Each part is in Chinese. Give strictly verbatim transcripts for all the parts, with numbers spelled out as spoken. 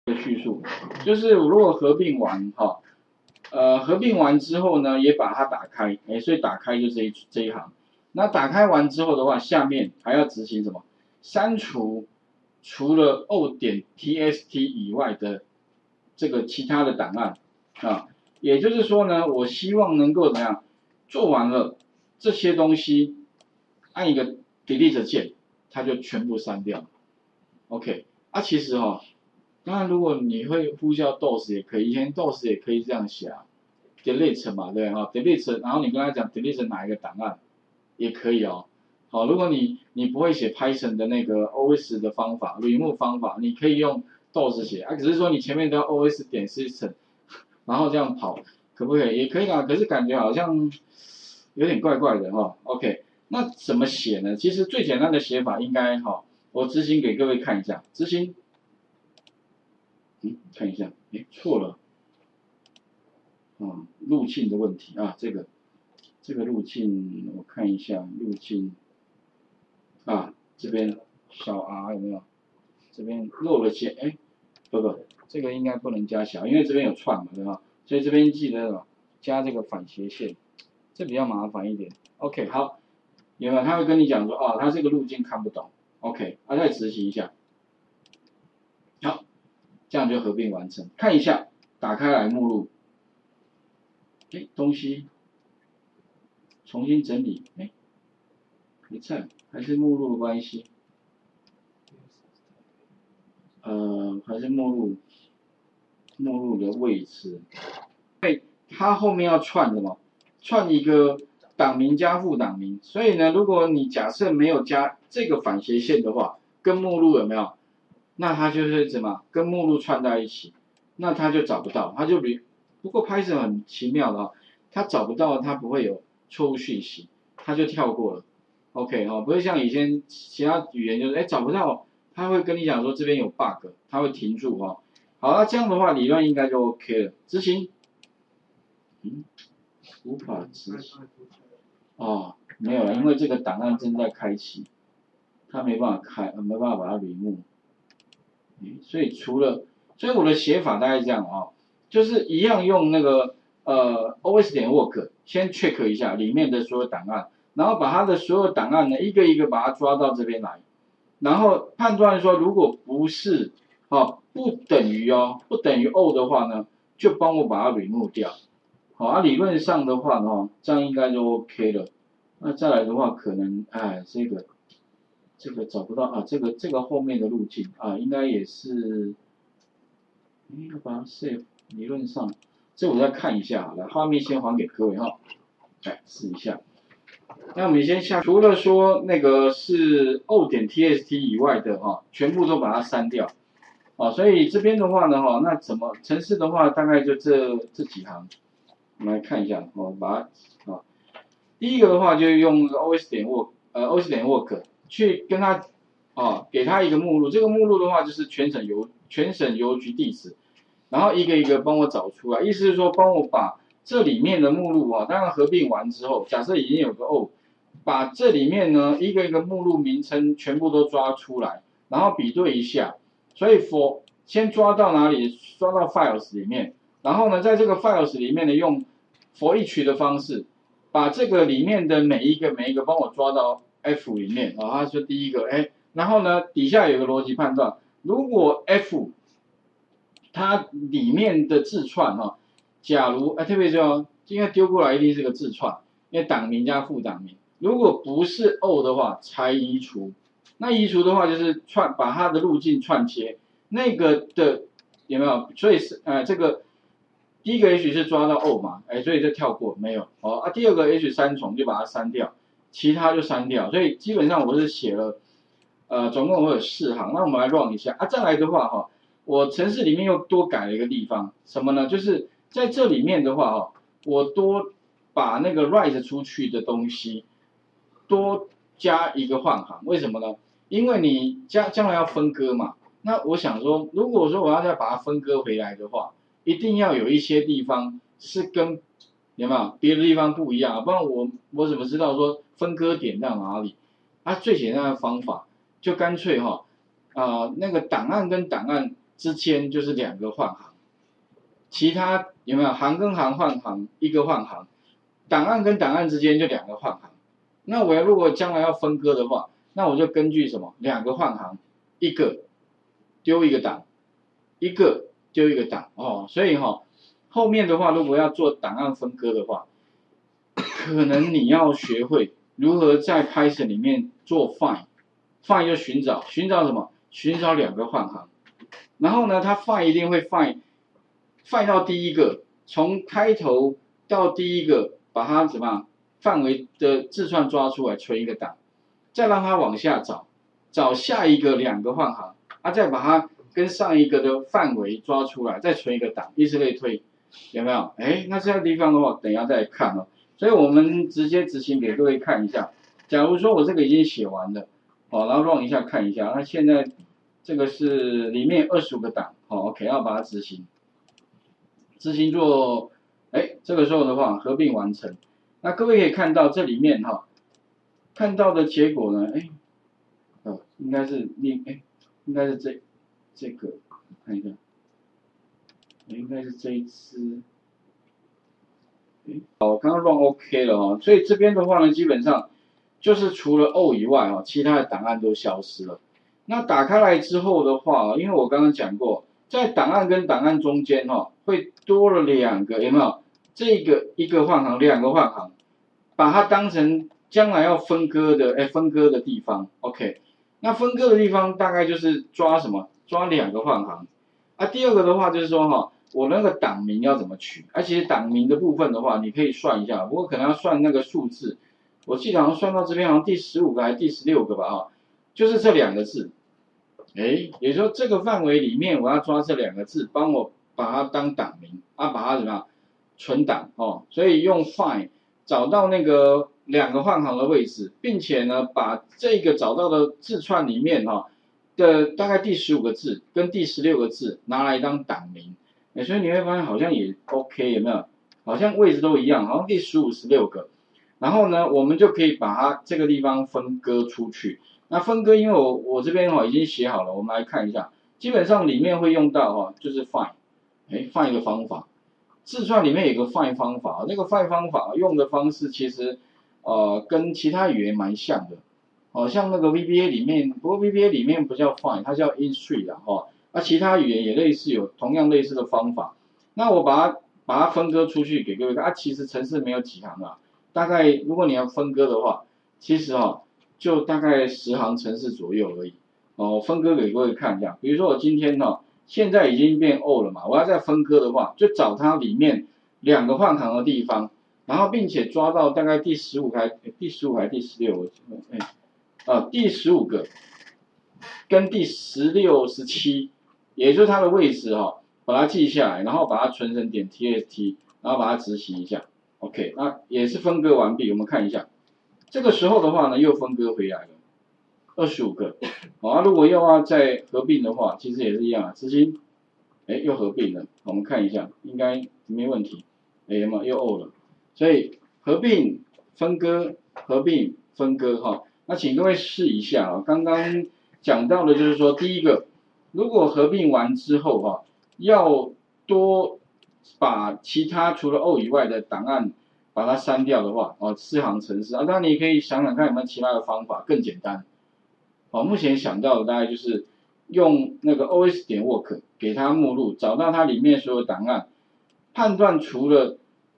的叙述，就是我如果合并完哈，呃，合并完之后呢，也把它打开，哎，所以打开就这一这一行。那打开完之后的话，下面还要执行什么？删除除了 o 点 txt 以外的这个其他的档案啊，也就是说呢，我希望能够怎么样做完了这些东西，按一个 delete 键，它就全部删掉。OK， 啊，其实哈、哦。当然，如果你会呼叫 dos 也可以，以前 dos 也可以这样写啊 ，delete 嘛，对哈 ，delete， 然后你跟他讲 delete 哪一个档案，也可以哦。好，如果你你不会写 Python 的那个 os 的方法 remove 方法，你可以用 dos 写啊，只是说你前面都要 os 点 system， 然后这样跑，可不可以？也可以啊，可是感觉好像有点怪怪的哈、哦。OK， 那怎么写呢？其实最简单的写法应该哈、哦，我执行给各位看一下，执行。嗯，看一下，哎，错了，嗯，路径的问题啊，这个这个路径我看一下路径啊，这边小 r 有没有？这边漏了些，哎，不不，这个应该不能加小，因为这边有串嘛，对吧？所以这边记得加这个反斜线，这比较麻烦一点。OK， 好，有没有？他会跟你讲说，哦，他这个路径看不懂。OK， 啊，再执行一下。好。这样就合并完成。看一下，打开来目录，哎，东西重新整理，哎，没在，还是目录的关系，呃，还是目录目录的位置，因为它后面要串什么？串一个档名加副档名，所以呢，如果你假设没有加这个反斜线的话，跟目录有没有？那它就是怎么跟目录串在一起，那它就找不到，它就比不过 Python 很奇妙的啊、哦，它找不到，它不会有错误讯息，它就跳过了。OK 哈、哦，不会像以前其他语言就是哎找不到，它会跟你讲说这边有 bug， 它会停住哈、哦。好，那这样的话理论应该就 OK 了，执行，嗯，无法执行，哦，没有了，因为这个档案正在开启，它没办法开，没办法把它 remove。所以除了，所以我的写法大概这样啊、哦，就是一样用那个呃 os 点 work 先 check 一下里面的所有档案，然后把它的所有档案呢一个一个把它抓到这边来，然后判断说如果不是哦不等于哦不等于 O 的话呢，就帮我把它 remove 掉，好啊理论上的话呢，这样应该就 OK 了。那再来的话可能哎这个。这个找不到啊，这个这个后面的路径啊，应该也是，要把它 save， 理论上，这我再看一下，来画面先还给各位哈，来试一下。那我们先下，除了说那个是 o 点 txt 以外的哈，全部都把它删掉，啊，所以这边的话呢哈，那怎么程式的话大概就这这几行，我们来看一下，我把它啊，第一个的话就用 os 点 work， 呃 os 点 work。去跟他，啊，给他一个目录，这个目录的话就是全省邮全省邮局地址，然后一个一个帮我找出来，意思是说帮我把这里面的目录啊，当然合并完之后，假设已经有个 O， 把这里面呢一个一个目录名称全部都抓出来，然后比对一下，所以 for 先抓到哪里？抓到 files 里面，然后呢，在这个 files 里面呢，用 for each 的方式，把这个里面的每一个每一个帮我抓到。F 里面啊，它说第一个，哎，然后呢，底下有个逻辑判断，如果 F 它里面的字串哈、哦，假如哎特别重要，应该丢过来一定是个字串，因为档名加副档名，如果不是 O 的话才移除，那移除的话就是串把它的路径串切，那个的有没有？所以是呃这个第一个 H 是抓到 O 嘛，哎，所以就跳过没有哦啊，第二个 H 三重就把它删掉。其他就删掉，所以基本上我是写了，呃，总共我有四行。那我们来 run 一下啊。再来的话哈，我程式里面又多改了一个地方，什么呢？就是在这里面的话哈，我多把那个 write 出去的东西多加一个换行，为什么呢？因为你将将来要分割嘛。那我想说，如果说我要再把它分割回来的话，一定要有一些地方是跟有没有别的地方不一样？不然我我怎么知道说分割点在哪里？啊，最简单的方法就干脆哈啊、呃、那个档案跟档案之间就是两个换行，其他有没有行跟行换行一个换行，档案跟档案之间就两个换行。那我要如果将来要分割的话，那我就根据什么两个换行，一个丢一个档，一个丢一个档哦，所以哈、哦、后面的话如果要做档案分割的话，可能你要学会如何在 Python 里面做 find，find 就寻找，寻找什么？寻找两个换行，然后呢，它 find 一定会 find find 到第一个，从开头到第一个，把它怎么样范围的字串抓出来，存一个档，再让它往下找，找下一个两个换行，啊，再把它跟上一个的范围抓出来，再存一个档，以此类推，有没有？哎，那这个地方的话，等一下再来看哦。所以我们直接执行给各位看一下。假如说我这个已经写完了，哦，然后 run 一下看一下，那现在这个是里面二十五个档，好 ，OK， 要把它执行，执行做，哎，这个时候的话合并完成。那各位可以看到这里面哈、哦，看到的结果呢，哎，哦，应该是另，哎，应该是这这个，看一下，应该是这一支。好，刚刚 run OK 了哦，所以这边的话呢，基本上就是除了 O 以外哦，其他的档案都消失了。那打开来之后的话，因为我刚刚讲过，在档案跟档案中间哈、哦，会多了两个，有没有？这个一个换行，两个换行，把它当成将来要分割的，哎，分割的地方 ，OK。那分割的地方大概就是抓什么？抓两个换行。啊，第二个的话就是说哈、哦。我那个档名要怎么取？而且档名的部分的话，你可以算一下，不过可能要算那个数字。我记得好像算到这边好像第十五个还是第十六个吧啊，就是这两个字。哎，也就是说这个范围里面我要抓这两个字，帮我把它当档名啊，把它怎么样存档哦。所以用 find 找到那个两个换行的位置，并且呢把这个找到的字串里面哈、哦、的大概第十五个字跟第十六个字拿来当档名。哎，所以你会发现好像也 OK， 有没有？好像位置都一样，好像第十五、十六个。然后呢，我们就可以把它这个地方分割出去。那分割，因为我我这边哈已经写好了，我们来看一下。基本上里面会用到哈，就是 find， 哎 ，find 的方法。字串里面有个 find 方法，那个 find 方法用的方式其实呃跟其他语言蛮像的。哦，像那个 V B A 里面，不过 V B A 里面不叫 find， 它叫 instr 啦，哈。那、啊、其他语言也类似，有同样类似的方法。那我把它把它分割出去给各位看。啊，其实程式没有几行啊，大概如果你要分割的话，其实哈、哦、就大概十行程式左右而已。哦，分割给各位看一下。比如说我今天哦，现在已经变 O 了嘛，我要再分割的话，就找它里面两个换行的地方，然后并且抓到大概第十五还第十五还第十六，哎啊第十五个跟第十六、十七。也就是它的位置哈、哦，把它记下来，然后把它存成点 txt， 然后把它执行一下 ，OK， 那也是分割完毕。我们看一下，这个时候的话呢，又分割回来了二十五个。好、啊，如果又要再合并的话，其实也是一样啊，执行，哎，又合并了。我们看一下，应该没问题。哎嘛，又 O 了，所以合并、分割、合并、分割哈、哦。那请各位试一下啊，刚刚讲到的就是说，第一个。如果合并完之后哈、啊，要多把其他除了 O 以外的档案把它删掉的话，哦，四行程式啊，当然你可以想想看有没有其他的方法更简单。哦，目前想到的大概就是用那个 O S 点 work 给它目录，找到它里面所有档案，判断除了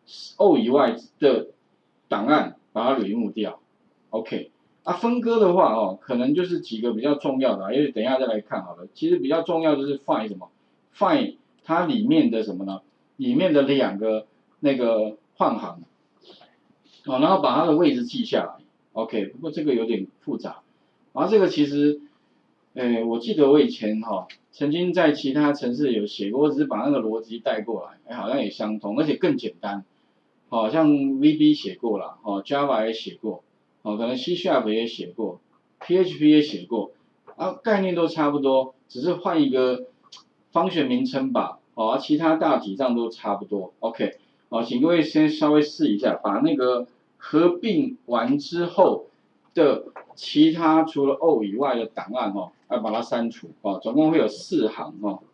O 以外的档案，把它 remove 掉 ，OK。啊，分割的话哦，可能就是几个比较重要的，因为等一下再来看好了。其实比较重要就是 find 什么 ，find 它里面的什么呢？里面的两个那个换行，哦，然后把它的位置记下来 ，OK。不过这个有点复杂，然后这个其实，诶，我记得我以前哈、哦、曾经在其他城市有写过，我只是把那个逻辑带过来，哎，好像也相同，而且更简单。好、哦、像 V B 写过了，哦 ，Java 也写过。哦，可能 C Sharp 也写过 ，P H P 也写过，啊，概念都差不多，只是换一个方选名称吧，哦，其他大体上都差不多 ，OK， 哦，请各位先稍微试一下，把那个合并完之后的其他除了 O 以外的档案哦，要把它删除，哦，总共会有四行哦，